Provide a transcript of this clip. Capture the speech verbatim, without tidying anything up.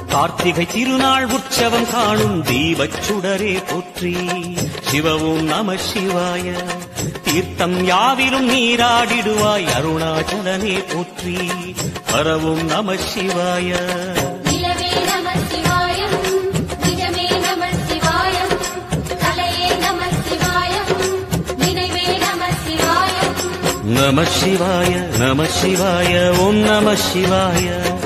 கார்த்திகை திருநாள் உற்சவம் காணும் தீபச் சுடரே போற்றி. சிவவும் நம சிவாய. தீர்த்தம் யாவிலும் நீராடிடுவாய் அருணாச்சலனே போற்றி. பரவும் நம சிவாய. நிலவே நம சிவாயம், நிஜமே நம சிவாயம், கலையே நம சிவாயம், நினைவே நம சிவாயம். நம சிவாய நம சிவாய ஓம் நம சிவாய.